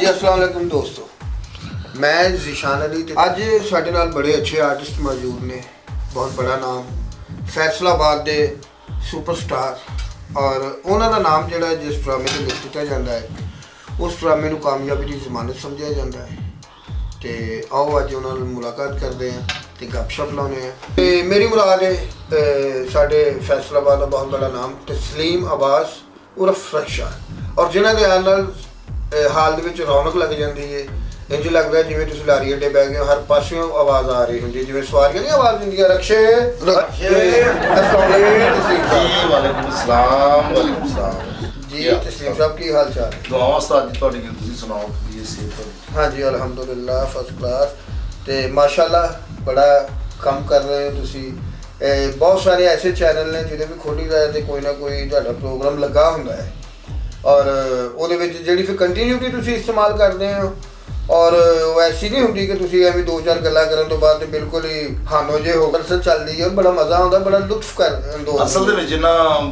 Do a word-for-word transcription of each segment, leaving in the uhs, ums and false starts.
जी अस्सलाम वालेकुम दोस्तों, मैं ज़ीशान अली। अज साडे नाल बड़े अच्छे आर्टिस्ट मौजूद ने। बहुत बड़ा नाम, फैसलाबाद के सुपरस्टार। और उन्होंने नाम जोड़ा जिस ड्रामे से लिख दिता जाता है उस ड्रामे को कामयाबी की जमानत समझा जाता है। तो आओ अज उन्होंने मुलाकात करते हैं तो गपशप लाने हैं। तो मेरी मुराद है साडे फैसलाबाद का बहुत बड़ा नाम तस्लीम अब्बास उर्फ रक्षा, और जिन्हों के आन हाल के रौनक लग जाती है। इंज लगता है जिवें तुसीं लारी अड्डे बह गए, हर पासों आवाज़ आ रही होंगी, जिवें सवारियां नहीं आवाज़ दिंदियां रक्षे रक्षे। वालेकुम सलाम। वालेकुम सलाम जी तस्लीम साहब की हाल चाल? दुआवां उस्ताद जी तुहाडी तुसीं सुनाओ जी सेहत? हाँ जी अलहमदुलिल्लाह फर्स्ट क्लास। तो माशाअल्लाह बड़ा कम कर रहे हो तुसीं। बहुत सारे ऐसे चैनल ने जिन्हें भी खोली जाए तो कोई ना कोई तुहाडा प्रोग्राम लगा हुंदा है, और ਉਹਦੇ ਵਿੱਚ ਜਿਹੜੀ ਫਿਰ ਕੰਟੀਨਿਊਟੀ ਤੁਸੀਂ ਇਸਤੇਮਾਲ ਕਰਦੇ ਹੋ, और वो ऐसी नहीं होंगी कि तुसी एवं दो चार गल्लां करन तो बाद बिल्कुल ही हानो जे हो गल चलती है और बड़ा मज़ा आता, बड़ा लुत्फ कर। असल दे विच ना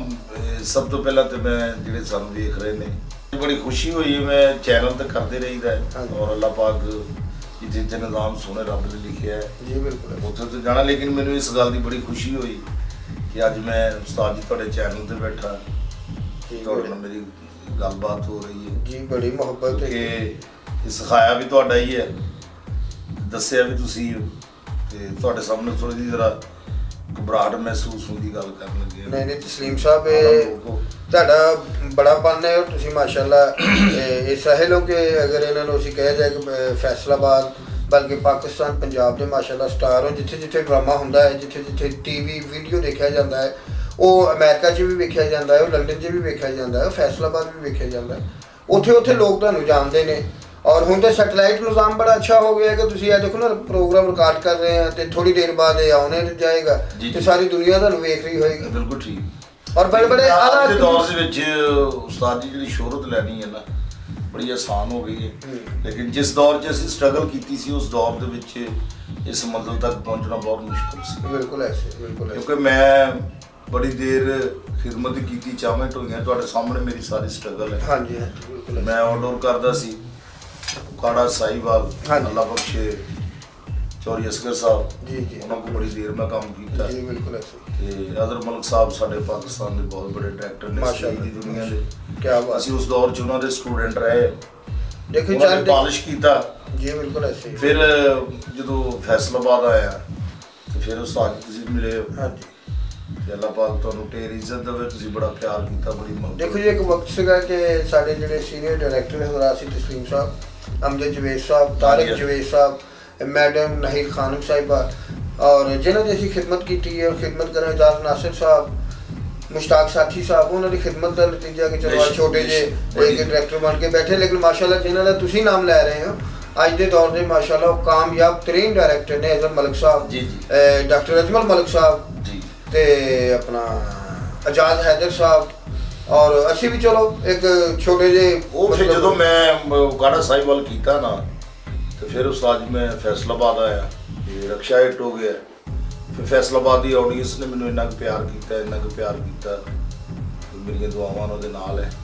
सब तो पहला तो मैं जिहड़े सानू देख रहे ने बड़ी खुशी हुई है। मैं चैनल तो करते रहीदा है और अल्लाह पाक जिथे जिथे निज़ाम सोने रब ने लिखिया है जी बिल्कुल उत्थे तो जाना। लेकिन मैनू इस गल की बड़ी खुशी हुई कि अज मैं उस्ताद जी तुहाडे चैनल ते बैठा, तुहाडे नाल मेरी गलबात हो रही है जी। बड़ी मुहब्बत है कि सिखाया भी तुहाडा ही है, दस्सिया भी तुसीं हो, ते तुहाडे सामने थोड़ी जी जरा घबराहट महसूस होंदी गल करन लगे। नहीं नहीं तस्लीम साहब तुहाडा बड़ापन है और तुसीं माशाअल्लाह ये साहिल हो कि अगर इन्हां नूं असीं कहा जाए कि फैसलाबाद बल्कि पाकिस्तान पंजाब के माशाअल्लाह स्टार हो। जिथे जिथे ड्रामा हुंदा है, जिथे जिथे टीवी वीडियो देखा जाता है, वो अमेरिका च भी वेखिया जाता है, लंडन च भी वेखिया जाता है, फैसलाबाद भी वेखिया जाता है। उत्थे उत्थे लोग तुहानूं जानते हैं। और हुण तो सैटेलाइट निज़ाम बड़ा अच्छा हो गया कि तुसीं देखो ना प्रोग्राम रिकॉर्ड कर रहे हैं तो थोड़ी देर बाद ये आने जाएगा तो सारी दुनिया तुहानूं वेख रही होएगी। बिल्कुल ठीक। और बड़े बड़े आज के दौर दे विच उस्ताद जी जिहड़ी शोहरत लैनी है ना बड़ी आसान हो गई है, लेकिन जिस दौर च असीं स्ट्रगल कीती सी उस दौर दे विच इस मंजिल तक पहुंचना बहुत मुश्किल सी। बिल्कुल ऐसे बिल्कुल क्योंकि मैं बड़ी देर खिदमत की चाहमेंट हुई है, तुहाडे सामने मेरी सारी स्ट्रगल है। हाँ जी हाँ जी बिल्कुल। मैं आउटडोर करदा सी काड़ा साहिवाल अल्लाह बख्शे चौरी असगर साहब जी जी उन्होंने को बड़ी देर में काम किया जी बिल्कुल ऐसे। ते अदर मलिक साहब साडे पाकिस्तान के बहुत बड़े डायरेक्टर ने माशाअल्लाह दी दुनिया दे। क्या बात। असीं उस दौर च उन्हां दे स्टूडेंट रहे, देखो चल पॉलिश कीता जी बिल्कुल ऐसे। फिर जदों फैसलाबाद आया तो फिर उस्ताद जी तुसीं मिले। हाँ जी अल्लाह पाक तुहानूं ढेर इज्जत देवे, तुसीं बड़ा प्यार कीता, बड़ी मोहब्बत। देखो जी एक वक्त सीगा कि साडे जिहड़े सीनियर डायरैक्टर हज़रात सी तस्लीम साहब, अमजद जवेद साहब, तारिक जवेद साहब, मैडम नहीर खानम साहिबा, और जिन्होंने असीं खिदमत की है और खिदमत करें एजाज नासिर साहब, मुश्ताक साथी साहब, उन्होंने खिदमत का नतीजा कि चलो छोटे जे एक डायरैक्टर बन के बैठे। लेकिन माशाअल्लाह जिन्होंने तुसीं नाम लै रहे हो अज के दौर में माशाअल्लाह कामयाब तरीन डायरैक्टर ने अजहर मलिक साहब जी जी, डॉक्टर अजमल मलिक साहब जी, ते अपना एजाज हैदर साहब, और असी भी चलो एक छोटे जे वो फिर जो मैं काड़ा साहिवाल कीता ना तो फिर उस्ताद जी मैं फैसलाबाद आया, ये रक्षा हिट हो गया। फिर फैसलाबाद की ऑडियंस ने मैनूं इन्ना प्यार किया इन्ना प्यार किया, मेरी दुआवां उहदे नाल है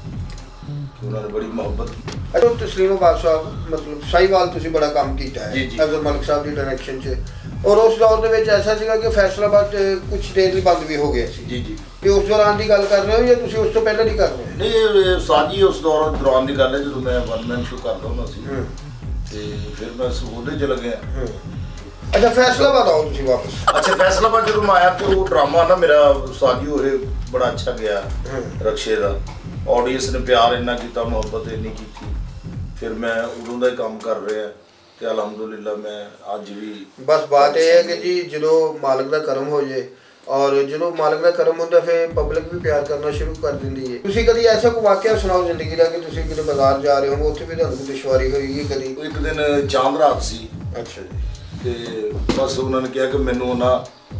कि उन्होंने बड़ी मोहब्बत की। अच्छा तस्लीम अब्बास साहब मतलब साहिवाल तुसीं बड़ा काम किया है अजहर मलिक साहब की डायरैक्शन से, और उस दौर दे विच ऐसा सीगा कि फैसलाबाद कुछ देर ही बंद भी हो गया सी जी जी। तो उस दौरान की गल कर रहे हो या तुसीं उस तो पहले नहीं कर रहे हो? नहीं उस्ताद जी उस दौर दौरान की गल है जो मैं वन मैन शो करदा हुंदा सी ते फिर मैं ਉਹਦੇ ਚ लगया। अच्छा फैसलाबाद आओ तुसीं वापस। अच्छा फैसलाबाद जब मैं आया तो वो ड्रामा ना मेरा उस्ताद जी होरे बड़ा अच्छा गया रक्षे का, ऑडियंस ने प्यार इन्ना किया, मुहब्बत इन्नी की, फिर मैं उदों का काम कर रहा तो अलहमदुलिल्लाह मैं अज भी। बस बात यह है कि जी जो मालिक का करम हो जाए और जो मालिक का करम होता फिर पब्लिक भी प्यार करना शुरू कर देंदी है। तुसीं कभी ऐसा कोई वाकया सुनाओ जिंदगी का कि तुसीं किते बाजार जा रहे हो उत्थे भी तुहानूं कोई दुश्वारी होई कभी? एक दिन चांद रात सी। अच्छा जी। ते बस उन्होंने कहा कि मैनू ना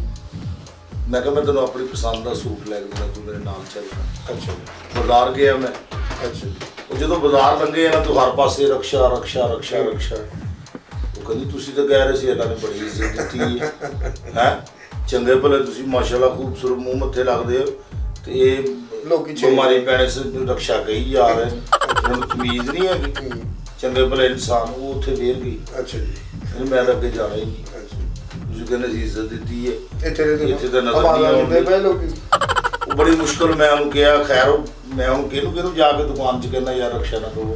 मैं कहा मैं तेनों अपनी पसंद का सूट लै के तू मेरे नाल चल। अच्छा बाजार गया मैं। अच्छा वो जो बाजार लंघे ना तो हर पासे रक्षा रक्षा रक्षा रक्षा, वो कहती तुसीं तो कह रहे सी अल्लाह ने बड़ी इज्जत दी है चंगे भले तुसीं माशाअल्लाह खूबसूरत मुँह मत्थे लगदे हो तो ये बीमारी पैने से रक्षा कही जा रहे हैं, तमीज नहीं है। ਚੰਗੇ ਭਲੇ ਇਨਸਾਨ, ਉਹ ਉੱਥੇ ਵੇਰ ਗਈ। ਅੱਛਾ ਜੀ। ਫਿਰ ਮੈਂ ਤਾਂ ਅੱਗੇ ਜਾਣਾ ਹੀ ਨਹੀਂ। ਤੁਸੀਂ ਕਹਿੰਦੇ ਸੀ ਇੱਜ਼ਤ ਦਿੱਤੀ ਹੈ, ਇੱਥੇ ਇੱਥੇ ਤਾਂ ਨਜ਼ਰ ਨਹੀਂ ਆਉਂਦੇ ਪਏ ਲੋਕੀ। ਉਹ ਬੜੀ ਮੁਸ਼ਕਲ ਮੈਂ ਉਹਨੂੰ ਕਿਹਾ, ਖੈਰ ਉਹ ਮੈਂ ਉਹਨੂੰ ਕਿਹਨੂੰ ਕਿਹਨੂੰ ਜਾ ਕੇ ਦੁਕਾਨ 'ਚ ਕਹਿੰਦਾ ਯਾਰ ਰਕਸ਼ਾ ਨਾ ਦੋ।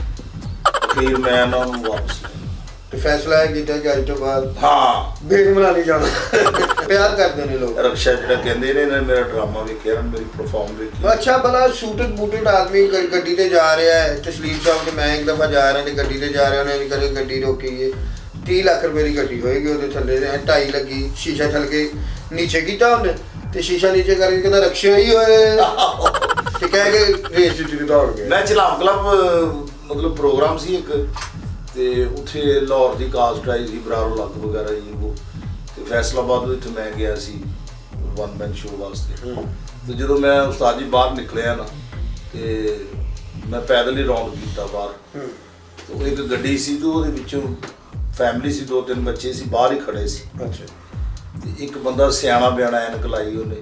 ਫਿਰ ਮੈਂ ਨਾ ਉਹਨੂੰ ਵਾਪਸ ਤੇ ਫੈਸਲਾ ਕੀਤਾ ਕਿ ਅੱਜ ਤੋਂ ਬਾਅਦ ਹਾਂ ਬੇੜੀ ਬਣਾ ਨਹੀਂ ਜਾਣਾ। ਪਿਆਰ ਕਰਦੇ ਨੇ ਲੋਕ। ਰਕਸ਼ਾ ਜਿਹੜਾ ਕਹਿੰਦੇ ਨੇ ਨਾ, ਮੇਰਾ ਡਰਾਮਾ ਵੇਖਿਆ ਨਾ, ਮੇਰੀ ਪਰਫਾਰਮ ਵੇਖੀ। ਅੱਛਾ ਭਲਾ ਸੂਟਡ ਬੂਟਡ ਆਦਮੀ ਗੱਡੀ ਤੇ ਜਾ ਰਿਹਾ ਹੈ, ਤਸਲੀਮ ਸਾਹਿਬ ਤੇ ਮੈਂ ਇੱਕ ਦਫਾ ਜਾ ਰਿਹਾ ਤੇ ਗੱਡੀ ਤੇ ਜਾ ਰਿਹਾ, ਉਹਨੇ ਕਦੇ ਗੱਡੀ ਰੋਕੀ ਹੈ, तीह लाख रुपए की गड्डी होएगी, ਉਹਦੇ ਥੱਲੇ ਢਾਈ ਲੱਗੀ, ਸ਼ੀਸ਼ਾ ਥੱਲ ਕੇ ਨੀਚੇ ਕੀਤਾ ਉਹਨੇ ਤੇ ਸ਼ੀਸ਼ਾ ਨੀਚੇ ਕਰਕੇ ਕਹਿੰਦਾ ਰਕਸ਼ਾ ਹੀ ਹੋਏ ਤੇ ਕਹਿ ਕੇ ਰੇਸ ਜਿੱਤ ਦੌੜ ਗਏ। ਮੈਂ ਚਲਾਮ ਕਲੱਬ ਮਤਲਬ ਪ੍ਰੋਗਰਾਮ ਸੀ ਇੱਕ, ਤੇ ਉੱਥੇ ਲਾਹੌਰ ਦੀ ਕਾਸਟ ਆਈ ਸੀ, ਬਰਾਰੋ ਲੱਕ ਵਗੈਰਾ ਜੀ ਉਹ, ਤੇ ਫੈਸਲਾਬਾਦ ਵਿੱਚ ਮੈਂ ਗਿਆ ਸੀ ਵਨ ਮੈਨ ਸ਼ੋਅ ਵਾਸਤੇ। ਤੇ ਜਦੋਂ ਮੈਂ ਉਸਤਾਦ ਜੀ ਬਾਹਰ ਨਿਕਲਿਆ ਨਾ, ਤੇ ਮੈਂ ਪੈਦਲ ਹੀ ਰੌਂਡ ਕੀਤਾ ਬਾਹਰ, ਤੇ ਇੱਕ ਗੱਡੀ ਸੀ ਤੇ ਉਹਦੇ ਵਿੱਚੋਂ ਫੈਮਿਲੀ ਸੀ, ਦੋ ਤਿੰਨ ਬੱਚੇ ਸੀ, ਬਾਹਰ ਹੀ ਖੜੇ ਸੀ। ਅੱਛਾ। ਤੇ ਇੱਕ ਬੰਦਾ ਸਿਆਣਾ ਬਿਆਣਾ ਐਨਕ ਲਾਈ ਉਹਨੇ,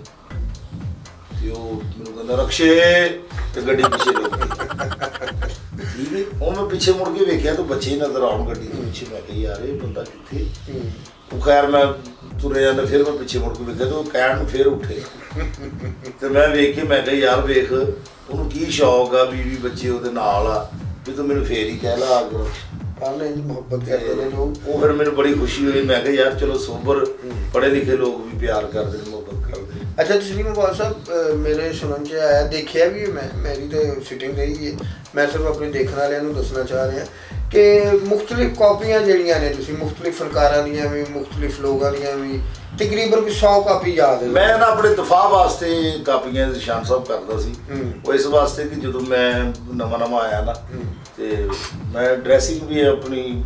ਤੇ ਉਹ ਮੈਨੂੰ ਕਹਿੰਦਾ ਰਕਸ਼ੇ, ਤੇ ਗੱਡੀ ਪਿੱਛੇ ਰੁਕ ਗਈ। ਠੀਕ ਹੈ, ਉਹ ਮੈਂ ਪਿੱਛੇ ਮੁੜ ਕੇ ਵੇਖਿਆ ਤਾਂ ਬੱਚੇ ਨਜ਼ਰ ਆਉਣ ਗੱਡੀ ਦੇ ਪਿੱਛੇ। ਮੈਂ ਕਿਹਾ ਯਾਰ ਇਹ ਬੰਦਾ ਕਿੱਥੇ। ਉਹ ਖੈਰ ਮੈਂ ਤੁਰੇ ਜਾਂਦਾ, ਫਿਰ ਮੈਂ ਪਿੱਛੇ ਮੁੜ ਕੇ ਵੇਖਿਆ ਤਾਂ ਉਹ ਕਹਿਣ ਨੂੰ ਫਿਰ ਉੱਠੇ। ਤੇ ਮੈਂ ਵੇਖ ਕੇ ਮੈਂ ਕਿਹਾ ਯਾਰ ਵੇਖ ਉਹਨੂੰ ਕੀ ਸ਼ੌਕ ਆ, ਬੀਵੀ ਬੱਚੇ ਉਹਦੇ ਨਾਲ ਆ, ਵੀ ਤੂੰ ਮੈਨੂੰ ਫੇਰ ਹੀ ਕਹਿ ਲਾ ਆ ਕੇ ਮੁਹੱਬਤ ਕਰਦੇ ਨੇ ਲੋਕ। ਉਹ ਫਿਰ ਮੈਨੂੰ ਬੜੀ ਖੁਸ਼ੀ ਹੋਈ। ਮੈਂ ਕਿਹਾ ਯਾਰ ਚਲੋ ਸੋਬਰ ਪੜ੍ਹੇ ਲਿਖੇ ਲੋਕ ਵੀ ਪਿਆਰ ਕਰਦੇ ਨੇ, ਮੁਹੱਬਤ ਕਰਦੇ। ਅੱਛਾ ਤਸਲੀਮ ਇਕਬਾਲ ਸਾਹਿਬ, ਮੇਰੇ ਸੁਣਨ 'ਚ ਆਇਆ, ਦੇਖਿਆ ਵੀ ਮੈਂ, ਮੇਰੀ ਤਾਂ ਸਿਟਿੰਗ ਰਹੀ ਹੈ, ਮੈਂ ਸਿਰਫ ਆਪਣੇ ਦੇਖਣ ਵਾਲਿਆਂ ਨੂੰ ਦੱਸਣਾ ਚਾਹ ਰਿਹਾ ਕਿ ਮੁਖਤਲਿਫ ਕਾਪੀਆਂ ਜਿਹੜੀਆਂ ਨੇ ਤੁਸੀਂ ਮੁਖਤਲਿਫ ਫਨਕਾਰਾਂ ਦੀਆਂ ਵੀ, ਮੁਖਤਲਿਫ ਲੋਕਾਂ ਦੀਆਂ ਵੀ, ਤਕਰੀਬਨ ਕੋਈ ਸੌ ਕਾਪੀ ਯਾਦ ਹੈ। ਮੈਂ ਨਾ ਆਪਣੇ ਦਫਾ ਵਾਸਤੇ ਕਾਪੀਆਂ ਨਿਸ਼ਾਨ ਸਾਹਿਬ ਕਰਦਾ ਸੀ, ਉਹ ਇਸ ਵਾਸਤੇ ਕਿ ਜਦੋਂ ਮੈਂ ਨਵਾਂ ਨਵਾਂ ਆਇਆ ਨਾ, ਤੇ ਮੈਂ ਡਰੈਸਿੰਗ ਵੀ ਆਪਣੀ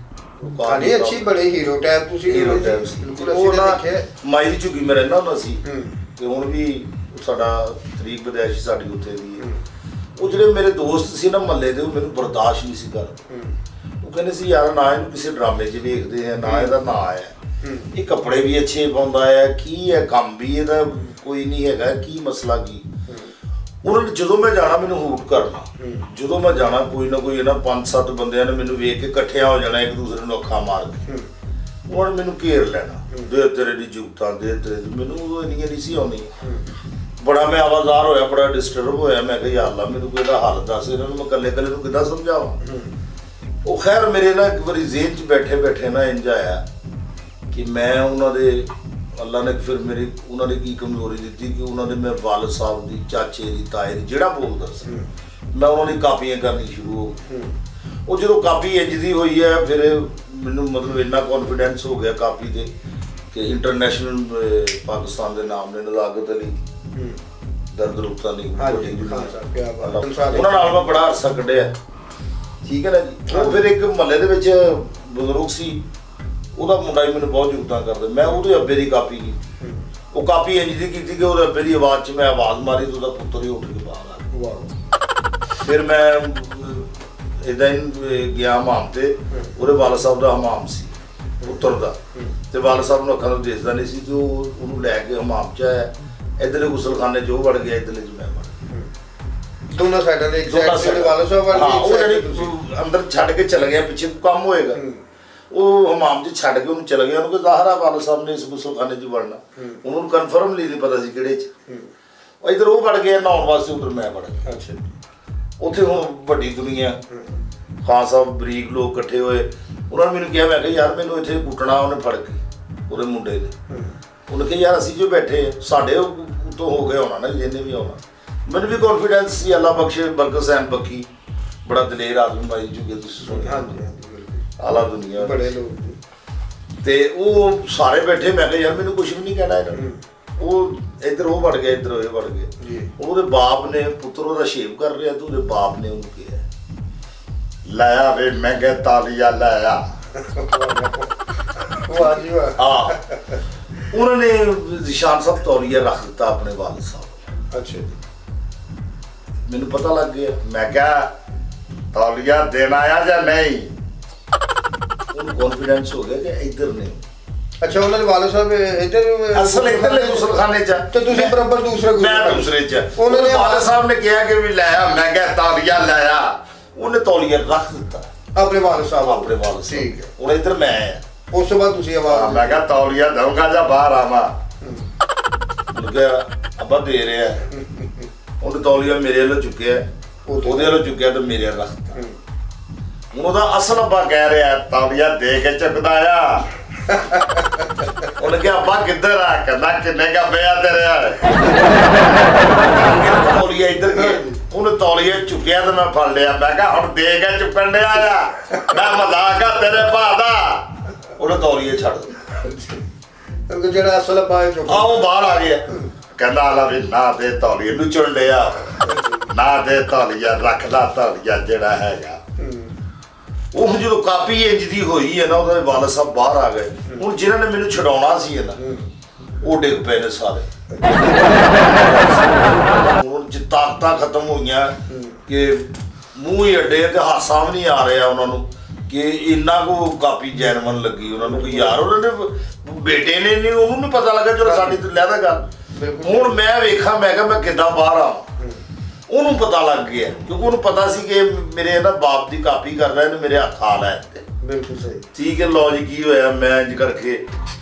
ਕਹਾਣੀ ਅੱਛੀ, ਬੜੇ ਹੀਰੋ ਟਾਈਪ ਤੁਸੀਂ। ਹੀਰੋ ਟਾਈਪ ਸੀ ਉਹ ਨਾ, ਮਾਈ ਦੀ ਝੁੱਗੀ ਮੈਂ ਰਹਿੰਦਾ ਹੁੰਦਾ ਸੀ, ਤੇ ਹੁਣ ਵੀ ਸਾਡਾ ਤਰੀਕ ਵਿਦਿਆਸ਼ੀ ਸਾਡੀ ਉੱਥੇ ਦੀ ਹੈ। ਉਹ ਜਿਹੜੇ ਮੇਰੇ ਦੋਸਤ ਸੀ ਨਾ ਮਹੱਲੇ ਦੇ, ਉਹ ਮੈਨੂੰ ਬਰਦਾਸ਼ਤ ਨਹੀਂ ਸੀ ਕਰਦੇ। ਉਹ ਕਹਿੰਦੇ ਸੀ ਯਾਰ ਨਾ ਇਹਨੂੰ ਕਿਸੇ ਡਰਾਮੇ 'ਚ ਵੇਖਦੇ ਆ, ਨਾ ਇਹਦਾ ਨਾਂ ਆਇਆ, ਇਹ ਕੱਪੜੇ ਵੀ ਅੱਛੇ ਪਾਉਂਦਾ ਹੈ, ਕੀ ਹੈ ਕੰਮ ਵੀ ਇਹਦਾ ਕੋਈ ਨਹੀਂ ਹੈਗਾ, ਕੀ ਮਸਲਾ ਕੀ। ਉਹਨਾਂ ਨੇ ਜਦੋਂ ਮੈਂ ਜਾਣਾ ਮੈਨੂੰ ਹੂਟ ਕਰਨਾ, ਜਦੋਂ ਮੈਂ ਜਾਣਾ ਕੋਈ ਨਾ ਕੋਈ ਇਹਨਾਂ ਪੰਜ ਸੱਤ ਬੰਦਿਆਂ ਨੇ ਮੈਨੂੰ ਵੇਖ ਕੇ ਇਕੱਠਿਆਂ ਹੋ ਜਾਣਾ, ਇੱਕ ਦੂਸਰੇ ਨੂੰ ਅੱਖਾਂ ਮਾਰ ਕੇ ਉਹਨਾਂ ਨੇ ਮੈਨੂੰ ਘੇਰ ਲੈਣਾ, ਦੇ ਤੇਰੇ ਦੀ ਜੁਗਤਾਂ ਦੇ ਤੇਰੇ। ਮੈਨੂੰ ਉਦੋਂ ਇੰਨੀਆਂ ਨਹੀਂ ਸੀ ਆਉਂਦੀ, ਬੜਾ ਮੈਂ ਆਵਾਜ਼ਾਰ ਹੋਇਆ, ਬੜਾ ਡਿਸਟਰਬ ਹੋਇਆ। ਮੈਂ ਕਿਹਾ ਯਾਰ ਅੱਲਾ ਮੈਨੂੰ ਕੋਈ ਇਹਦਾ ਹੱਲ ਦੱਸ, ਇਹਨਾਂ ਨੂੰ ਮੈਂ ਇਕੱਲੇ ਇਕੱਲੇ ਨੂੰ ਕਿੱਦਾਂ ਸਮਝਾਵਾਂ। ਉਹ ਖੈਰ ਮੇਰੇ ਨਾ ਇੱਕ ਵਾਰੀ ਜ਼ੇਨ 'ਚ ਬੈਠੇ ਬੈਠੇ ਨਾ ਇੰਝ ਆਇਆ ਕਿ ਮੈਂ ਉਹਨਾਂ ਦੇ, ਅੱਲਾ ਨੇ ਫਿਰ ਮੇਰੀ ਉਹਨਾਂ ਨੇ ਕੀ ਕਮਜ਼ੋਰੀ ਦਿੱਤੀ ਕਿ ਉਹਨਾਂ ਦੇ ਮੈਂ ਵਾਲਦ ਸਾਹਿਬ ਦੀ, ਚਾਚੇ ਦੀ, ਤਾਏ ਦੀ, ਜਿਹੜਾ ਬੋਲਦਾ ਸੀ ਮੈਂ ਉਹਨਾਂ ਦੀ ਕਾਪੀਆਂ ਕਰਨੀ ਸ਼ੁਰੂ ਹੋ ਗਈ। ਉਹ ਜਦੋਂ ਕਾਪੀ ਇੰਝ ਦੀ ਹੋਈ ਹੈ, ਫਿਰ ਮੈਨੂੰ ਮਤਲਬ ਇੰਨਾ ਕੌਨਫੀਡੈਂਸ ਹੋ ਗਿਆ ਕਾਪੀ 'ਤੇ ਕਿ ਇੰਟਰਨੈਸ਼ਨਲ ਪਾਕਿਸਤਾਨ ਦੇ ਨਾਮ ਨੇ ਨਜ਼ਾਕਤ ਅਲੀ, ਦਰਦ ਰੁਕਤਾ ਨਹੀਂ, ਉਹਨਾਂ ਨਾਲ ਮੈਂ ਬੜਾ ਅਰਸਾ ਕੱਢਿਆ। ਠੀਕ ਹੈ ਨਾ ਜੀ। ਉਹ ਫਿਰ ਇੱਕ ਮਹੱਲੇ ਦੇ ਵਿੱਚ ਬਜ਼ੁਰਗ ਸੀ, ਉਹਦਾ ਮੁੰਡਾ ਹੀ ਮੈਨੂੰ ਬਹੁਤ ਯੋਗਦਾਨ ਕਰਦਾ, ਮੈਂ ਉਹਦੇ ਅੱਬੇ ਦੀ ਕਾਪੀ ਕੀਤੀ। ਉਹ ਕਾਪੀ ਇੰਝ ਦੀ ਕੀਤੀ ਕਿ ਉਹਦੇ ਅੱਬੇ ਦੀ ਆਵਾਜ਼ 'ਚ ਮੈਂ ਆਵਾਜ਼ ਮਾਰੀ ਤੇ ਉਹਦਾ ਪੁੱਤਰ ਹੀ ਉੱਠ ਕੇ ਬਾਹਰ ਆ ਗਿਆ। ਫਿਰ ਮੈਂ ਇੱਦਾਂ ਹੀ ਗਿਆ ਹਮਾਮ ਤੇ, ਉਹਦੇ ਵਾਲਦ ਸਾਹਿਬ ਦਾ ਹਮਾਮ ਸੀ ਪੁੱਤਰ ਦਾ, ਤੇ ਵਾਲਦ ਸਾਹਿਬ ਨੂੰ ਅੱਖਾਂ ਨੂੰ ਦੇਖਦਾ ਨਹੀਂ ਸੀ, ਤੇ ਉਹ ਉਹਨੂੰ ਲੈ ਕੇ ਹਮਾਮ 'ਚ ਆਇਆ। ਇੱਧਰਲੇ ਗੁਸਲਖਾਨੇ 'ਚ ਉਹ ਵੜ ਗਿਆ, ਇੱਧਰਲੇ 'ਚ ਮੈਂ ਵੜ ਗਿਆ। ਦੋਨਾਂ ਸਾਈਡਾਂ ਦੇ ਇੱਕ ਸਾਈਡ ਤੇ ਵਾਲਦ ਸਾਹਿਬ ਵੜ ਗਏ, ਉਹ ਜਿਹੜੀ ਅੰਦਰ ਛੱਡ ਕੇ ਚਲਾ ਗਿਆ, ਪਿੱਛੇ ਕੰਮ ਹੋਏਗਾ। ਉਹ ਹਮਾਮ 'ਚ ਛੱਡ ਕੇ ਉਹਨੂੰ ਚਲਾ ਗਿਆ, ਉਹਨੂੰ ਕੋਈ ਜ਼ਾਹਰਾ ਵਾਲਦ ਸਾਹਿਬ ਨੇ ਇਸ ਗੁਸਲਖਾਨੇ 'ਚ ਵੜਨਾ, ਉਹਨੂੰ ਕਨਫਰਮ ਨਹੀਂ ਪਤਾ ਸੀ ਕਿਹੜੇ 'ਚ। ਇੱਧਰ ਉਹ ਵੜ ਗਿਆ ਨਹਾਉਣ ਵਾਸਤੇ, ਉੱਧਰ ਮੈਂ ਵੜ ਗਿਆ। ਅੱਛਾ। ਉੱਥੇ ਹੁਣ ਵੱਡੀ ਦੁਨੀਆ, ਖਾਨ ਸਾਹਿਬ, ਬਰੀਕ ਲੋਕ ਇਕੱਠੇ ਹੋਏ। ਉਹਨਾਂ ਨੇ ਮੈਨੂੰ ਕਿਹਾ, ਮੈਂ ਕਿਹਾ ਯਾਰ ਮੈਨੂੰ ਇੱਥੇ ਕੁੱਟਣਾ ਉਹਨੇ ਫੜ ਕੇ, ਉਹਦੇ ਮੁੰਡੇ ਨੇ। ਉਹਨੇ ਕਿਹਾ ਯਾਰ ਅਸੀਂ ਜੋ ਬੈਠੇ ਸਾਡੇ ਉੱਤੋਂ ਹੋ ਗਿਆ ਹੋਣਾ ਨਾ, ਜਿਹਨੇ ਵੀ ਆਉਣਾ। ਮੈਨੂੰ ਵੀ ਕੌਨਫੀਡੈਂਸ ਸੀ, ਅੱਲਾ ਬਖਸ਼ੇ ਬਰਕਤ ਸੈਨ ਬੱਕੀ, ਬੜਾ ਦਲੇਰ ਆਦਮੀ ਮਾਈ ਚੁੱਕੇ, ਤੁਸੀਂ ਸੁਣਿਆ ਆਲਾ ਦੁਨੀਆ ਬੜੇ ਲੋਕ। ਤੇ ਉਹ ਸਾਰੇ ਬੈਠੇ, ਮੈਂ ਕਿਹਾ ਯਾਰ ਮੈਨੂੰ ਕੁਛ ਵੀ ਨਹੀਂ ਕਹਿਣਾ ਇਹਨਾਂ ਨੂੰ। ਉਹ ਇੱਧਰ ਉਹ ਵੜ ਗਿਆ, ਇੱਧਰ ਇਹ ਵੜ ਗਏ। ਉਹਦੇ ਬਾਪ ਨੇ, ਪੁੱਤਰ ਉਹਦਾ ਸ਼ੇਵ ਕਰ ਰਿਹਾ, ਤੇ ਉਹਦੇ ਬਾਪ ਨੇ ਉਹਨੂੰ ਕਿਹਾ ਲਾਇਆ ਵੇ ਮਹਿੰਗੇ ਤਾਲੀਆ ਲਾਇਆ। ਵਾਹ ਜੀ ਵਾਹ। ਹਾਂ, ਉਹਨਾਂ ਨੇ ਨਿਸ਼ਾਨ ਸਾਹਿਬ ਤੌਲੀਆ ਰੱਖ ਦਿੱਤਾ ਆਪਣੇ ਵਾਲਦ ਸਾਹਿਬ। ਅੱਛਾ। ਮੈਨੂੰ ਪਤਾ ਲੱਗ ਗਿਆ, ਮੈਂ ਕਿਹਾ ਤੌਲੀਆ ਦੇਣਾ ਆ ਜਾਂ ਨਹੀਂ। ਉਹਨੂੰ ਕੌਨਫੀਡੈਂਸ ਹੋ ਗਿਆ ਕਿ ਇੱਧਰ ਨੇ। ਅੱਛਾ, ਉਹਨਾਂ ਦੇ ਵਾਲਦ ਸਾਹਿਬ ਇੱਧਰ ਅਸਲ ਇੱਧਰਲੇ ਗੁਸਲਖਾਨੇ 'ਚ, ਤੇ ਤੁਸੀਂ ਬਰਾਬਰ ਦੂਸਰੇ ਮੈਂ ਦੂਸਰੇ 'ਚ। ਉਹਨਾਂ ਨੇ ਵਾਲਦ ਸਾਹਿਬ ਨੇ ਕਿਹਾ ਕਿ ਵੀ ਲਾਇਆ, ਮੈਂ ਕਿਹਾ ਤੌਲੀਆ ਲਾਇਆ। ਉਹਨੇ ਤੌਲੀਆ ਰੱਖ ਦਿੱਤਾ। अपने वालिद साहब अपने वालिद साहब ठीक है और इधर मैं उस तो बाद तुसी आवाज मैं कहा तौलिया दूंगा जा बाहर आवा उनके अब्बा दे रहे हैं उन्हें तौलिया मेरे वालों चुके ਉਹਦੇ ਵੱਲੋਂ ਚੁੱਕਿਆ ਤੇ ਮੇਰੇ ਰੱਖਤਾ ਹੁਣ ਉਹਦਾ ਅਸਲ ਅੱਬਾ ਕਹਿ ਰਿਹਾ ਤੌਲੀਆ ਦੇ ਕੇ ਚੁੱਕਦਾ ਆ ਉਹਨੇ ਕਿਹਾ ਅੱਬਾ ਕਿੱਧਰ ਆ ਕਹਿੰਦਾ ਕਿੰਨੇ ਕਾ ਪਿਆ ਤੇਰੇ ਆ ਤੌਲੀਆ ਇੱਧਰ ਗਿਆ ਉਹਨੇ ਤੌਲੀਆ ਚੁੱਕਿਆ ਤੇ ਮੈਂ ਫੜ ਲਿਆ ਮੈਂ ਕਿਹਾ ਹੁਣ ਦੇ ਕੇ ਚੁੱਕਣ ਡਿਆ ਆ ਮੈਂ ਮਜ਼ਾਕ ਆ ਤੇਰੇ ਭਾ ਦਾ ਉਹਨੇ ਤੌਲੀਆ ਛੱਡ ਦਿੱਤਾ ਜਿਹੜਾ ਅਸਲ ਅੱਬਾ ਹੈ ਆ ਉਹ ਬਾਹਰ ਆ ਗਿਆ ਕਹਿੰਦਾ ਆਲਾ ਵੀ ਨਾ ਦੇ ਤੌਲੀਏ ਨੂੰ ਚੁਣ ਲਿਆ ਨਾ ਦੇ ਤੌਲੀਆ ਰੱਖ ਲਾ ਤੌਲੀਆ ਜਿਹੜਾ ਹੈਗਾ ਉਹ ਜਦੋਂ ਕਾਪੀ ਇੰਜ ਦੀ ਹੋਈ ਹੈ ਨਾ ਉਹਦੇ ਵਾਲਿਦ ਸਾਹਿਬ ਬਾਹਰ ਆ ਗਏ ਹੁਣ ਜਿਨ੍ਹਾਂ ਨੇ ਮੈਨੂੰ ਛਡਾਉਣਾ ਸੀ ਨਾ ਉਹ ਡਿੱਗ ਪਏ ਨੇ ਸਾਰੇ ਹੁਣ ਜੇ ਤਾਕਤਾਂ ਖਤਮ ਹੋਈਆਂ ਕਿ ਮੂੰਹ ਹੀ ਅੱਡੇ ਤੇ ਹਾਸਾ ਵੀ ਨਹੀਂ ਆ ਰਿਹਾ ਉਹਨਾਂ ਨੂੰ ਕਿ ਇੰਨਾ ਕੋ ਕਾਪੀ ਜੈਨਵਨ ਲੱਗੀ ਉਹਨਾਂ ਨੂੰ ਕਿ ਯਾਰ ਉਹਨਾਂ ਦੇ ਬੇਟੇ ਨੇ ਨਹੀਂ ਉਹਨੂੰ ਨਹੀਂ ਪਤਾ ਲੱਗਾ ਜਦੋਂ ਸਾਡੀ ਤੇ ਲੈਦਾ ਗੱਲ ਹੁਣ ਮੈਂ ਵੇਖਾਂ ਮੈਂ ਕਿਹਾ ਮੈਂ ਕਿੱਦਾਂ ਬਾਹਰ ਆ ਉਹਨੂੰ ਪਤਾ ਲੱਗ ਗਿਆ ਕਿਉਂਕਿ ਉਹਨੂੰ ਪਤਾ ਸੀ ਕਿ ਮੇਰੇ ਨਾ ਬਾਪ ਦੀ ਕਾਪੀ ਕਰ ਰਿਹਾ ਤੇ ਮੇਰੇ ਹੱਥ ਆ ਲੈ ਬਿਲਕੁਲ ਸਹੀ ਠੀਕ ਹੈ ਲੋ ਜੀ ਕੀ ਹੋਇਆ ਮੈਂ ਇੰਜ ਕਰਕੇ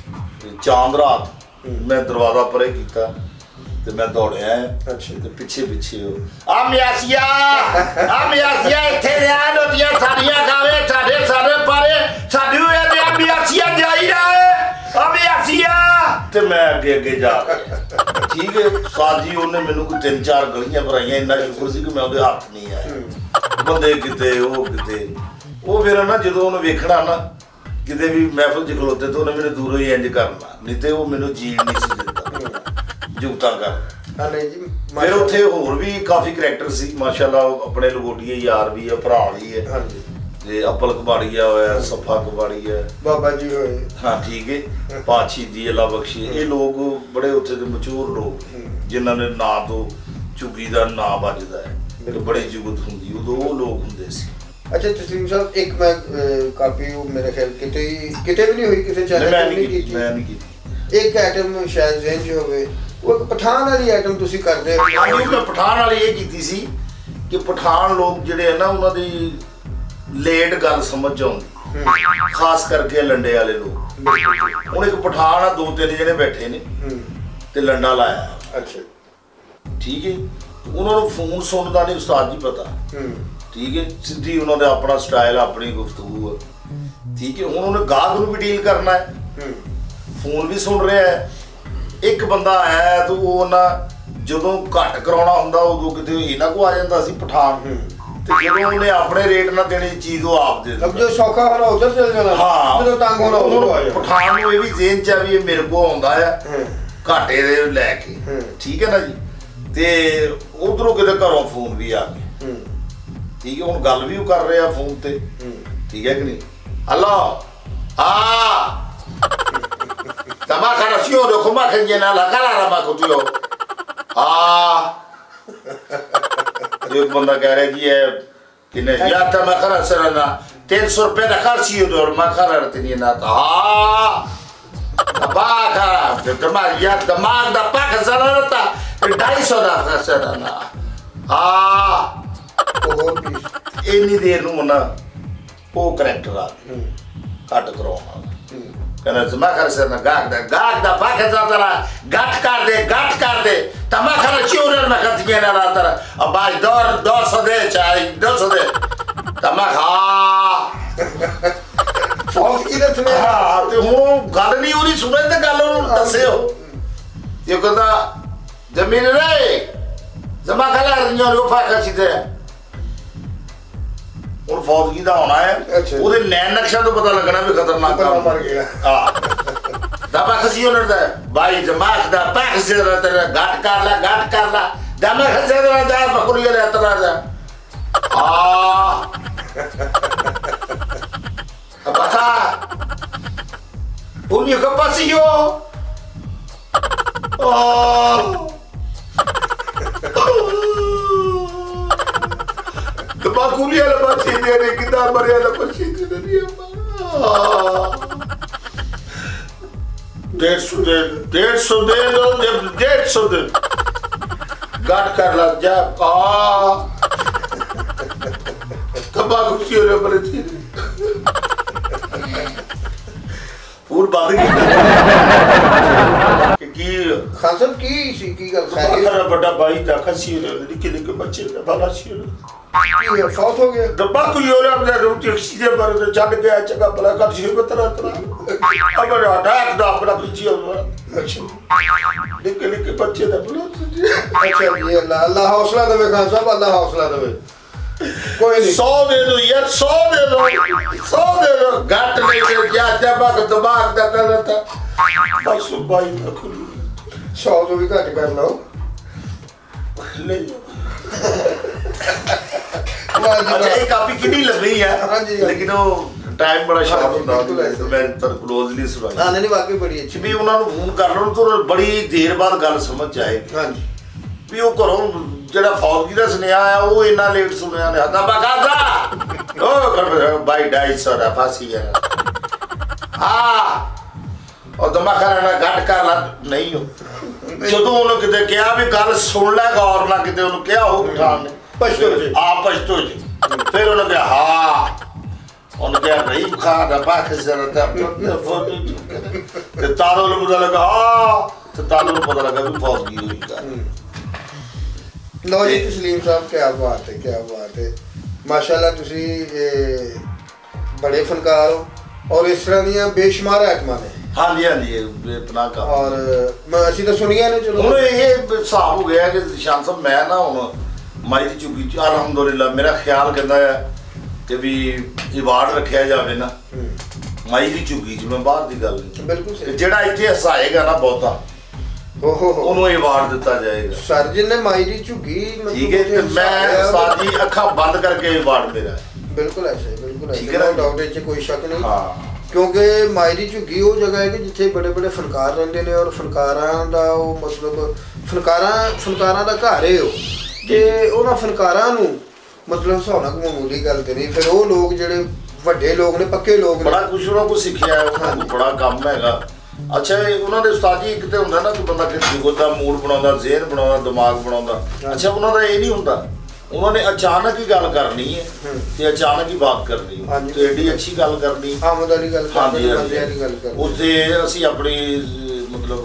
ਚਾਂਦ ਰਾਤ ਮੈਂ ਦਰਵਾਜ਼ਾ ਪਰੇ ਕੀਤਾ ਤੇ ਮੈਂ ਦੌੜਿਆ ਅੱਛਾ ਤੇ ਪਿੱਛੇ ਪਿੱਛੇ ਉਹ ਆ ਮਿਆਸੀਆ ਆ ਮਿਆਸੀਆ ਇੱਥੇ ਰਿਆ ਨੋਤੀਆਂ ਸਾਡੀਆਂ ਖਾਵੇ ਸਾਡੇ ਸਾਰੇ ਪਾਰੇ ਸਾਡੀ ਹੋਇਆ ਤੇ ਆ ਮਿਆਸੀਆ ਜਾਈ ਰਿਹਾ ਆ ਮਿਆਸੀਆ ਤੇ ਮੈਂ ਅੱਗੇ ਅੱਗੇ ਜਾ ਠੀਕ ਹੈ ਸਾਜੀ ਉਹਨੇ ਮੈਨੂੰ ਕੋਈ ਤਿੰਨ ਚਾਰ ਗਲੀਆਂ ਭਰਾਈਆਂ ਇੰਨਾ ਸ਼ੁਕਰ ਸੀ ਕਿ ਮੈਂ ਉਹਦੇ ਹੱਥ ਨਹੀਂ ਆਇਆ ਬੰਦੇ ਕਿਤੇ ਉਹ ਕਿਤੇ ਉਹ ਫਿਰ ਨਾ ਜਦੋਂ ਉਹਨੂੰ ਵੇਖਣਾ ਨਾ ਕਿਤੇ ਵੀ ਮਹਿਫਲ 'ਚ ਖਲੋਤੇ ਤਾਂ ਉਹਨੇ ਮੈਨੂੰ ਦੂਰੋਂ ਹੀ ਇੰਜ ਕਰਨਾ ਨਹੀਂ ਤੇ ਉਹ ਮੈਨੂੰ ਜੀਣ ਨਹੀਂ ਸੀ ਦਿੰਦਾ ਜੁਗਤਾਂ ਕਰ ਫਿਰ ਉੱਥੇ ਹੋਰ ਵੀ ਕਾਫੀ ਕਰੈਕਟਰ ਸੀ ਮਾਸ਼ਾਅੱਲਾ ਆਪਣੇ ਲਗੋਟੀਏ ਯਾਰ ਵੀ ਆ ਭਰਾ ਵੀ ਹੈ ਤੇ ਅੱਪਲ ਕਬਾੜੀਆ ਹੋਇਆ ਸਫਾ ਕਬਾੜੀਆ ਬਾਬਾ ਜੀ ਹੋਏ ਹਾਂ ਠੀਕ ਹੈ ਪਾਛੀ ਦੀ ਅੱਲਾ ਬਖਸ਼ੀ ਇਹ ਲੋਕ ਬੜੇ ਉੱਥੇ ਦੇ ਮਸ਼ਹੂਰ ਲੋਕ ਜਿਨ੍ਹਾਂ ਨੇ ਨਾਂ ਤੋਂ ਚੁਗੀ ਦਾ ਨਾਂ ਵੱਜਦਾ ਹੈ ਬੜੀ ਜੁਗਤ ਹੁੰਦੀ ਉਦੋਂ ਉਹ ਲੋਕ ਹੁੰਦੇ ਸੀ ਅੱਛਾ ਤਸਲੀਮ ਸਾਹਿਬ ਇੱਕ ਮੈਂ ਕਾਪੀ ਮੇਰੇ ਖਿਆਲ ਕਿਤੇ ਕਿਤੇ ਵੀ ਨਹੀਂ ਹੋਈ ਕਿਸੇ ਚੈਨਲ ਤੇ ਨਹੀਂ ਕੀਤੀ ਮੈਂ ਨਹੀਂ ਕੀਤੀ ਇੱਕ ਆਈਟਮ ਸ਼ਾਇਦ ਜ਼ਿਹਨ 'ਚ ਹੋਵੇ ਉਹ ਇੱਕ ਪਠਾਨ ਵਾਲੀ ਆਈਟਮ ਤੁਸੀਂ ਕਰਦੇ ਹੋ ਹਾਂਜੀ ਮੈਂ ਪਠਾਨ ਵਾਲੀ ਇਹ ਕੀਤੀ ਸੀ ਕਿ ਪਠਾਨ ਲੋਕ ਜਿਹੜੇ ਆ ਨਾ ਉਹਨਾਂ ਦੀ ਲੇਟ ਗੱਲ ਸਮਝ ਆਉਂਦੀ ਖਾਸ ਕਰਕੇ ਲੰਡੇ ਵਾਲੇ ਲੋਕ ਹੁਣ ਇੱਕ ਪਠਾਨ ਆ ਦੋ ਤਿੰਨ ਜਣੇ ਬੈਠੇ ਨੇ ਤੇ ਲੰਡਾ ਲਾਇਆ ਅੱਛਾ ਠੀਕ ਹੈ ਉਹਨਾਂ ਨੂੰ ਫੋਨ ਸੁਣਦਾ ਨਹੀਂ ਉਸਤਾਦ ਜੀ ਪਤਾ ਠੀਕ ਹੈ ਸਿੱਧੀ ਉਹਨਾਂ ਦਾ ਆਪਣਾ ਸਟਾਈਲ ਆਪਣੀ ਗੁਫ਼ਤਗੂ ਹੈ ਠੀਕ ਹੈ ਹੁਣ ਉਹਨੇ ਗਾਹਕ ਨੂੰ ਵੀ ਡੀਲ ਕਰਨਾ ਹੈ ਫੋਨ ਵੀ ਸੁਣ ਰਿਹਾ ਹੈ ਇੱਕ ਬੰਦਾ ਆਇਆ ਤੇ ਉਹ ਨਾ ਜਦੋਂ ਘੱਟ ਕਰਾਉਣਾ ਹੁੰਦਾ ਉਦੋਂ ਕਿਤੇ ਇਹਨਾਂ ਕੋ ਆ ਜਾਂਦਾ ਸੀ ਪਠਾਨ ਤੇ ਜਦੋਂ ਉਹਨੇ ਆਪਣੇ ਰੇਟ ਨਾਲ ਦੇਣੀ ਚੀਜ਼ ਉਹ ਆਪ ਦੇ ਦਿੰਦਾ ਜੋ ਸੌਖਾ ਹੋਣਾ ਉਧਰ ਚੱਲ ਜਾਣਾ ਹਾਂ ਜਦੋਂ ਤੰਗ ਹੋਣਾ ਉਧਰ ਆ ਜਾਣਾ ਪਠਾਨ ਨੂੰ ਇਹ ਵੀ ਜ਼ੇਨ ਚ ਆ ਵੀ ਇਹ ਮੇਰੇ ਕੋ ਆਉਂਦਾ ਆ ਘਾਟੇ ਦੇ ਲੈ ਕੇ ਠੀਕ ਹੈ ਨਾ ਜੀ ਤੇ ਉਧਰੋਂ ਕਿਤੇ ਘਰੋਂ ਫੋਨ ਵੀ ਆ ਗਿਆ ਠੀਕ ਹੈ ਹੁਣ ਗੱਲ ਵੀ ਉਹ ਕਰ ਰਿਹਾ ਫੋਨ ਤੇ ਠੀਕ ਹੈ ਕਿ ਨਹੀਂ ਹਲੋ ਆ ਤਮਾ ਖਰਸੀਓ ਦੇ ਖੁਮਾ ਖੰਜੇ ਨਾਲ ਲਗਾਲਾ ਰਮਾ ਕੁਤਿਓ ਆ एक बंदा कह रहा है जी है कि नहीं यार था मैं खरा सर ना तीन सौ रुपये ना खर्ची हो और मैं खरा रहती नहीं ना था हाँ बाग खरा दिमाग यार दिमाग दा पाक सर रहता ढाई सौ दा खर्चा ना हाँ इन्नी देर नू ना वो करैक्टर आ घट करवाना कहना मैं खरा सर ना गाग दा गाग दा पाक सर दा गट कर दे गट कर दे तमा खरा चूरन में खर्च किया ना रात अब आज दौर दौर सदे चाहे दो सदे तमा खा फौज की रत में हाँ तो हूँ गल नहीं हो रही सुने तो गल उन्होंने दसे हो ये कहता जमीन रे जमा खला रंजों रो फाका सीधे और फौजगी दा होना है ਉਹਦੇ ਨੈਣ ਨਕਸ਼ਾ ਤੋਂ ਪਤਾ ਲੱਗਣਾ ਵੀ ਖਤਰਨਾਕ ਕੰਮ ਮਰ ਗਿਆ ਹਾਂ ਦਮਾ ਖਸੀ ਉਹਨਾਂ ਦਾ ਬਾਈ ਦਿਮਾਗ ਦਾ ਪਾਖ ਜਿਹੜਾ ਤੇਰਾ ਘਟ ਕਰ ਲੈ ਘਟ ਕਰ ਲੈ ਦਮਾ ਖਸੀ ਦਾ ਦਾ ਬਕਰੀ ਲੈ ਤਰਾ ਦਾ ਆ ਪਤਾ ਉਹਨੀ ਕਪਾਸੀਓ ਓ Kebakulia lah masih dia ni kita Maria lah masih dia ni डेढ़ सौ दे डेढ़ सौ दे दो जब डेढ़ सौ दे गाट कर लग जा आ कबाकुली हो रहा बड़े ਫੂਡ ਬੰਦ ਕੀਤਾ ਕਿ ਕੀ ਖਾਨ ਸਾਹਿਬ ਕੀ ਸੀ ਕੀ ਗੱਲ ਸਾਰਾ ਵੱਡਾ ਭਾਈ ਦਾ ਖਸੀ ਨਿੱਕੇ ਨਿੱਕੇ ਬੱਚੇ ਦਾ ਬਾਲਾ ਸੀ ਫੌਤ ਹੋ ਗਿਆ ਦੱਬਾ ਕੋਈ ਹੋਰ ਆਪਣਾ ਰੋਟੀ ਖਿੱਚਦੇ ਪਰ ਛੱਡ ਗਿਆ ਚੰਗਾ ਭਲਾ ਕਰ ਸੀ ਬਤਰਾ ਤਰਾ ਅਬਰ ਅਟੈਕ ਦਾ ਆਪਣਾ ਖਿੱਚੀ ਹੋਣਾ ਅੱਛਾ ਨਿੱਕੇ ਨਿੱਕੇ ਬੱਚੇ ਦਾ ਬੁਲਾ ਅੱਛਾ ਜੀ ਅੱਲਾਹ ਅੱਲਾਹ ਹੌਸਲਾ ਦੇਵੇ ਖਾਨ ਸਾਹਿਬ ਅੱਲਾਹ ਹੌਸਲਾ ਦੇਵੇ ਕੋਈ ਨਹੀਂ सौ दे दो यार सौ दे दो सौ दे दो घट नहीं दे क्या जब दिमाग का गलत है बस भाई ना खुली सौ तो भी घट कर लो ले अच्छा ये काफी कितनी लंबी है हाँ जी लेकिन वो टाइम बड़ा शार्प ਹੁੰਦਾ ਮੈਂ ਤਾਂ ਕਲੋਜ਼ਲੀ ਸੁਣਾਈ ਹਾਂ ਨਹੀਂ ਵਾਕਈ ਬੜੀ ਅੱਛੀ ਵੀ ਉਹਨਾਂ ਨੂੰ ਫੋਨ ਕਰ ਲਓ ਤਾਂ ਬੜੀ ਦੇਰ ਬਾਅਦ ਗੱਲ ਸਮਝ ਆਏਗੀ ਹਾਂਜੀ ਵੀ ਉਹ ਘਰੋਂ ਜਿਹੜਾ ਫੌਜੀ ਦਾ ਸੁਨੇਹਾ ਆਇਆ ਉਹ ਇੰਨਾ ਲੇਟ ਸੁਣਿਆ ਨੇ ਹੱਦਾ ਬਕਾਦਾ ਉਹ ਕਰ ਬਾਈ ਢਾਈ ਸੌ ਦਾ ਫਾਸੀ ਹੈ ਹਾਂ ਉਹ ਦਿਮਾਗ ਨਾਲ ਗੱਟ ਕਰ ਲਾ ਨਹੀਂ ਹੋ ਜਦੋਂ ਉਹਨੂੰ ਕਿਤੇ ਕਿਹਾ ਵੀ ਗੱਲ ਸੁਣ ਲੈ ਗੌਰ ਨਾਲ ਕਿਤੇ ਉਹਨੂੰ ਕਿਹਾ ਉਹ ਪਠਾਨ ਨੇ ਪਛਤੋ ਜੀ ਆ ਪਛਤੋ ਜੀ ਫਿਰ ਉਹਨੇ ਕਿਹਾ ਹਾਂ ਉਹਨੇ ਕਿਹਾ ਰਹੀਮ ਖਾਨ ਦਾ ਬਾਖ ਜ਼ਰਾ ਤਾਂ ਫੋਟੋ ਤੇ ਤਾਰੋ ਨੂੰ ਪਤਾ ਲੱਗਾ ਹਾਂ ਤੇ ਤਾਰੋ ਨੂੰ ਪਤਾ ਲੱਗਾ ਵੀ ਫੌਜੀ ਹੋਈ ਗੱਲ लो जी तस्लीम साहब क्या बात है क्या बात है माशाल्लाह तुसी बड़े फनकार हो और इस तरह दी बेशुमार आइटमां ने हाँ जी हाँ जी इतना का और मैं ਅਸੀਂ ਤਾਂ ਸੁਣੀਆਂ ਨੇ ਚਲੋ ਹੁਣ ਇਹ ਹਿਸਾਬ ਹੋ ਗਿਆ ਕਿ ਸ਼ਾਨ ਸਾਹਿਬ ਮੈਂ ਨਾ ਹੁਣ ਮਾਈ ਦੀ ਚੁੱਕੀ ਚ ਅਲਹਮਦੁਲਿਲਾ ਮੇਰਾ ਖਿਆਲ ਕਹਿੰਦਾ ਹੈ ਕਿ ਵੀ ਇਵਾਰਡ ਰੱਖਿਆ ਜਾਵੇ ਨਾ ਮਾਈ ਦੀ ਚੁੱਕੀ ਚ ਮੈਂ ਬਾਹਰ ਦੀ ਗੱਲ ਨਹੀਂ ਬਿਲਕੁਲ ਸਹੀ ਜਿਹੜਾ ਇੱਥੇ ਹਸਾਏਗਾ ਨਾ ਬਹੁਤਾ ਓਹੋ ਉਹਨੂੰ ਅਵਾਰਡ ਦਿੱਤਾ ਜਾਏਗਾ ਸਰ ਜੀ ਨੇ ਮਾਈ ਦੀ ਝੁੱਗੀ ਮਤਲਬ ਠੀਕ ਹੈ ਤੇ ਮੈਂ ਸਾਜੀ ਅੱਖਾਂ ਬੰਦ ਕਰਕੇ ਅਵਾਰਡ ਮੇਰਾ ਬਿਲਕੁਲ ਐਸੇ ਬਿਲਕੁਲ ਠੀਕ ਐਸੇ ਹੈ ਨਾ ਡਾਊਟ ਵਿੱਚ ਕੋਈ ਸ਼ੱਕ ਨਹੀਂ ਹਾਂ ਕਿਉਂਕਿ ਮਾਈ ਦੀ ਝੁੱਗੀ ਉਹ ਜਗ੍ਹਾ ਹੈ ਕਿ ਜਿੱਥੇ ਬੜੇ ਬੜੇ ਫਨਕਾਰ ਰਹਿੰਦੇ ਨੇ ਔਰ ਫਨਕਾਰਾਂ ਦਾ ਉਹ ਮਤਲਬ ਫਨਕਾਰਾਂ ਫਨਕਾਰਾਂ ਦਾ ਘਰ ਹੈ ਉਹ ਤੇ ਉਹਨਾਂ ਫਨਕਾਰਾਂ ਨੂੰ ਮਤਲਬ ਹਿਸਾਬ ਕੋਈ ਮਾਮੂਲੀ ਗੱਲ ਤੇ ਨਹੀਂ ਫਿਰ ਉਹ ਲੋਕ ਜਿਹੜੇ ਵੱਡੇ ਲੋਕ ਨੇ ਪੱਕੇ ਲੋਕ ਨੇ ਬੜਾ ਕੁਝ ਉਹਨਾਂ ਕੋ ਸਿੱਖਿਆ ਉਹਨਾਂ ਨੂੰ ਬੜਾ ਕੰਮ ਹੈਗਾ ਅੱਛਾ ਉਹਨਾਂ ਦੇ ਉਸਤਾਦ ਜੀ ਇੱਕ ਤੇ ਹੁੰਦਾ ਨਾ ਕਿ ਬੰਦਾ ਕਿਸੇ ਦਾ ਮੂਡ ਬਣਾਉਂਦਾ ਜ਼ਿਹਨ ਬਣਾਉਂਦਾ ਦਿਮਾਗ ਬਣਾਉਂਦਾ ਅੱਛਾ ਉਹਨਾਂ ਦਾ ਇਹ ਨਹੀਂ ਹੁੰਦਾ ਉਹਨਾਂ ਨੇ ਅਚਾਨਕ ਹੀ ਗੱਲ ਕਰਨੀ ਹੈ ਤੇ ਅਚਾਨਕ ਹੀ ਬਾਤ ਕਰਨੀ ਹੈ ਤੇ ਏਡੀ ਅੱਛੀ ਗੱਲ ਕਰਨੀ ਆਮਦ ਵਾਲੀ ਗੱਲ ਕਰਨੀ ਬੰਦਿਆਂ ਦੀ ਗੱਲ ਕਰਨੀ ਉੱਥੇ ਅਸੀਂ ਆਪਣੀ ਮਤਲਬ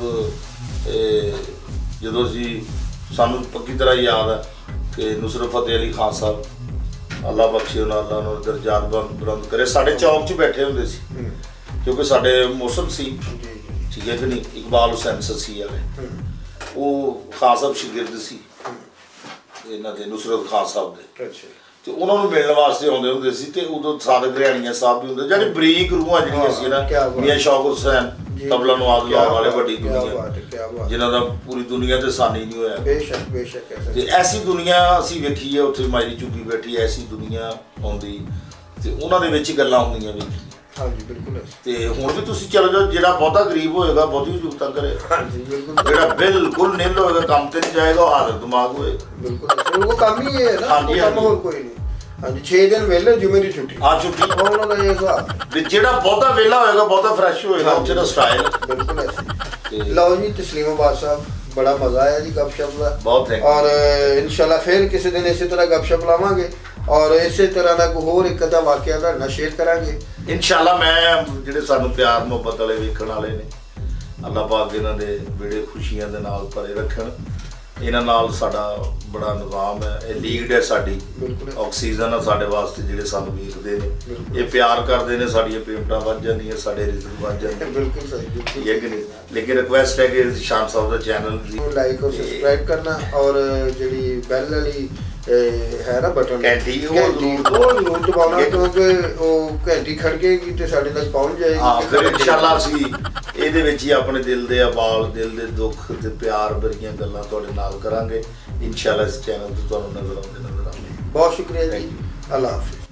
ਜਦੋਂ ਅਸੀਂ ਸਾਨੂੰ ਪੱਕੀ ਤਰ੍ਹਾਂ ਯਾਦ ਹੈ ਕਿ ਨੁਸਰਤ ਫਤਿਹ ਅਲੀ ਖਾਨ ਸਾਹਿਬ ਅੱਲਾ ਬਖਸ਼ੇ ਉਹਨਾਂ ਅੱਲਾ ਨੂੰ ਦਰਜਾਤ ਬੁਲੰਦ ਕਰੇ ਸਾਡੇ ਚੌਕ 'ਚ ਬੈਠੇ ਹੁੰਦੇ ਸੀ ਕਿਉਂਕਿ ਸਾਡੇ ਮੌਸਮ ਸੀ ਠੀਕ ਹੈ ਕਿ ਨਹੀਂ ਇਕਬਾਲ ਹੁਸੈਨ ਸੱਸੀ ਵਾਲੇ ਉਹ ਖਾਨ ਸਾਹਿਬ ਸ਼ਾਗਿਰਦ ਸੀ ਇਹਨਾਂ ਦੇ ਨੁਸਰਤ ਖਾਨ ਸਾਹਿਬ ਦੇ ਅੱਛਾ ਤੇ ਉਹਨਾਂ ਨੂੰ ਮਿਲਣ ਵਾਸਤੇ ਆਉਂਦੇ ਹੁੰਦੇ ਸੀ ਤੇ ਉਦੋਂ ਸਾਦਕ ਰਿਆਣੀਆਂ ਸਾਹਿਬ ਵੀ ਹੁੰਦੇ ਜਿਹੜੀ ਬਰੀਕ ਰੂਹਾਂ ਜਿਹੜੀਆਂ ਸੀ ਨਾ ਮੀਆਂ ਸ਼ੌਕਤ ਹੁਸੈਨ ਤਬਲਾ ਨਵਾਜ਼ ਲਾਉਣ ਵਾਲੇ ਵੱਡੀ ਦੁਨੀਆ ਜਿਨ੍ਹਾਂ ਦਾ ਪੂਰੀ ਦੁਨੀਆ ਤੇ ਸਾਨੀ ਨਹੀਂ ਹੋਇਆ ਬੇਸ਼ੱਕ ਬੇਸ਼ੱਕ ਤੇ ਐਸੀ ਦੁਨੀਆ ਅਸੀਂ ਵੇਖੀ ਹੈ ਉੱਥੇ ਮਾਇਰੀ ਝੁੱਗੀ ਬੈਠੀ ਐਸੀ ਦੁਨੀਆ ਆਉਂਦੀ ਤੇ ਉਹਨਾਂ ਦੇ ਵਿੱਚ ਗੱਲਾਂ ਹੁੰਦੀਆਂ ਵੇਖੀ ਹਾਂਜੀ ਬਿਲਕੁਲ ਤੇ ਹੁਣ ਵੀ ਤੁਸੀਂ ਚਲੋ ਜਾਓ ਜਿਹੜਾ ਬਹੁਤਾ ਗਰੀਬ ਹੋਏਗਾ ਬਹੁਤੀ ਜ਼ਰੂਰਤਾਂ ਕਰੇ ਹਾਂਜੀ ਬਿਲਕੁਲ ਜਿਹੜਾ ਬਿਲਕੁਲ ਨਿਲ ਹੋਏਗਾ ਕੰਮ ਤੇ ਨਹੀਂ ਜਾਏਗਾ ਉਹ ਹਾਜ਼ਰ ਦਿਮਾਗ ਹੋਏ ਬਿਲਕੁਲ ਉਹ ਕੰਮ ਹੀ ਹੈ ਨਾ ਕੰਮ ਹੋਰ ਕੋਈ ਨਹੀਂ ਹਾਂਜੀ ਛੇ ਦਿਨ ਵੇਲੇ ਜੁਮੇ ਦੀ ਛੁੱਟੀ ਆ ਛੁੱਟੀ ਉਹਨਾਂ ਦਾ ਇਹ ਹਿਸਾਬ ਵੀ ਜਿਹੜਾ ਬਹੁਤਾ ਵੇਲਾ ਹੋਏਗਾ ਬਹੁਤਾ ਫਰੈਸ਼ ਹੋਏਗਾ ਉੱਥੇ ਦਾ ਸਟਾਈਲ ਬਿਲਕੁਲ ਐਸੇ ਲਓ ਜੀ ਤਸਲੀਮਾਬਾਦ ਸਾਹਿਬ ਬੜਾ ਮਜ਼ਾ ਆਇਆ ਜੀ ਗੱਪਸ਼ਪ ਦਾ ਬਹੁਤ ਥੈਂਕ ਔਰ ਇਨਸ਼ਾਅੱਲਾ ਫਿਰ ਕਿਸੇ ਦਿਨ ਇਸੇ ਤਰ੍ਹਾਂ ਗੱਪਸ਼ਪ ਲਾਵਾਂਗੇ ਔਰ ਇਸੇ ਤਰ੍ਹਾਂ ਦਾ ਕੋਈ ਹੋਰ ਇੱਕ ਅੱਧਾ ਵਾਕਿਆ ਤੁਹਾਡੇ ਨਾਲ ਸ਼ੇਅਰ ਕਰਾਂਗੇ ਇਨਸ਼ਾਅੱਲਾ ਮੈਂ ਜਿਹੜੇ ਸਾਨੂੰ ਪਿਆਰ ਮੁਹੱਬਤ ਵਾਲੇ ਵੇਖਣ ਵਾਲੇ ਨੇ ਅੱਲਾਹ ਪਾਕ ਇਹਨਾਂ ਦੇ ਬੜੇ ਖੁਸ਼ੀਆਂ ਦੇ ਨਾਲ ਭਰੇ ਰੱਖਣ ਇਹਨਾਂ ਨਾਲ ਸਾਡਾ ਬੜਾ ਨਿਜ਼ਾਮ ਹੈ ਇਹ ਲੀਡ ਹੈ ਸਾਡੀ ਆਕਸੀਜਨ ਆ ਸਾਡੇ ਵਾਸਤੇ ਜਿਹੜੇ ਸਾਨੂੰ ਵੇਖਦੇ ਨੇ ਇਹ ਪਿਆਰ ਕਰਦੇ ਨੇ ਸਾਡੀਆਂ ਪੇਮੈਂਟਾਂ ਵੱਧ ਜਾਂਦੀਆਂ ਸਾਡੇ ਰਿਜ਼ਕ ਵੱਧ ਜਾਂਦੇ ਬਿਲਕੁਲ ਸਹੀ ਬਿਲਕੁਲ ਇਹ ਕਿ ਨਹੀਂ ਲੇਕਿਨ ਰਿਕੁਐਸਟ ਹੈ ਕਿ ਸ਼ਾਨ ਸਾਹਿਬ ਦਾ ਚੈਨਲ ਲਾਈਕ ਔਰ ਸਬਸਕ੍ਰਾਈਬ ਕਰਨਾ ਔਰ ਜਿਹੜੀ ਬੈਲ ਵਾਲੀ ਹੈ ਨਾ ਬਟਨ ਘੰਟੀ ਉਹ ਜ਼ਰੂਰ ਦਬਾਉਣਾ ਕਿਉਂਕਿ ਉਹ ਘੰਟੀ ਖੜਕੇਗੀ ਤੇ ਸਾਡੇ ਤੱਕ ਪਹੁੰਚ ਜਾਏਗੀ ਹਾਂ ਫਿਰ ਇਨਸ਼ਾਅੱਲਾ ਅਸੀਂ ਇਹਦੇ ਵਿੱਚ ਹੀ ਆਪਣੇ ਦਿਲ ਦੇ ਅਵਾਲ ਦਿਲ ਦੇ ਦੁੱਖ ਤੇ ਪਿਆਰ ਭਰੀਆਂ ਗੱਲਾਂ ਤੁਹਾਡੇ ਨਾਲ ਕਰਾਂਗੇ ਇਨਸ਼ਾਅੱਲਾ ਇਸ ਚੈਨਲ ਤੇ ਤੁਹਾਨੂੰ ਨਜ਼ਰ ਆਉਂਦੇ ਨਜ਼ਰ ਆਉਂਦੇ ਬਹੁਤ ਸ਼ੁਕਰੀਆ ਜੀ ਅੱਲਾਹ ਹਾਫਿਜ਼।